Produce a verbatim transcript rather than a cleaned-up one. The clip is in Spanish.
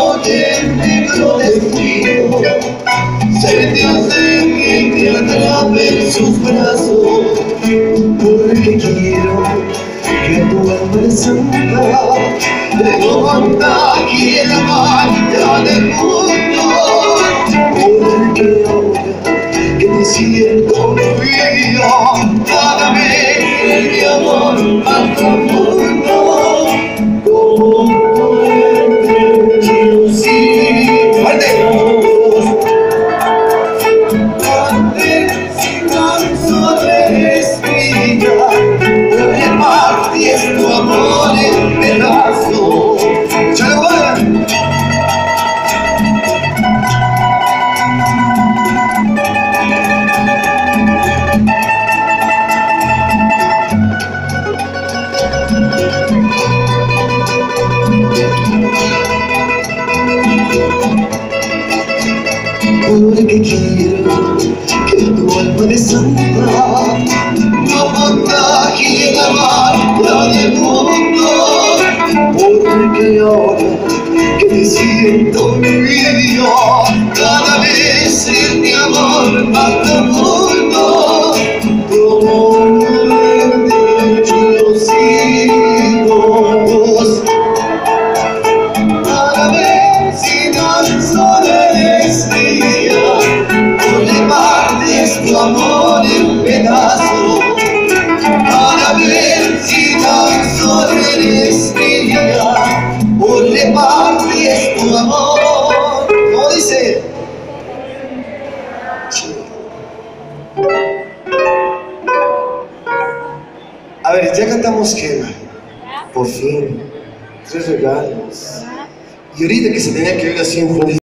noche el negro destino se te acerque y te atrape en sus brazos, porque quiero que tu alma santa te lo contagie la magia del mundo, porque ahora que te siento vida, cada vez mi amor más profundo, como el río sin Dios, ante si tan solo eres vida, porque partes tu amor en pedazos. ¡Chale, bueno! Porque quiero que tu alma de santa no contagie la magia del mundo, porque ahora que te siento mi vida, cada vez es mi amor más profundo, como un río sin voz. Cada vez si tan solo eres mía, porque partes tu amor en pedazos. Cada vez si tan solo eres mía, porque partes tu amor. ¿Cómo dice? A ver, ya cantamos Gema, por fin, tres regalos. Y ahorita que se tenía que ver así en